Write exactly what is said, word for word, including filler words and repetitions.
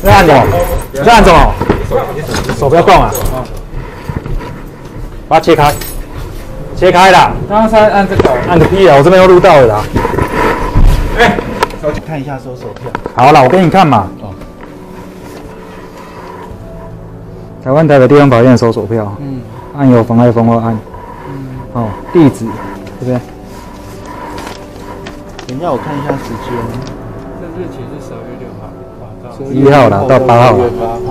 在按什么？在按什么？手不要动啊！把它切开，切开啦！ 刚刚是按这个， 按个屁啊！我这边又录到了啦。 哎，看一下收手票。 好啦，我给你看嘛。哦。台湾台北地方法院收手票。嗯。按有妨碍风或按。嗯。哦，地址这边。 等一下，我看一下时间。 这日期是十二月六号。 一号啦，到八号啦。